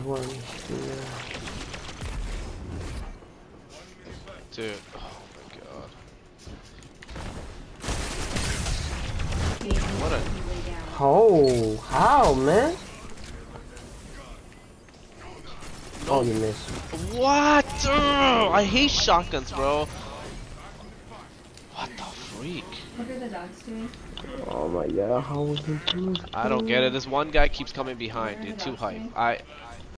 one here. Dude, oh my god. What a... Oh, how, man? No. Oh, you missed. What? Ugh, I hate shotguns, bro. What the freak? What are the dogs doing? Oh my god, how was it good? I don't get it. This one guy keeps coming behind, What are dude. the Too dogs hype. doing?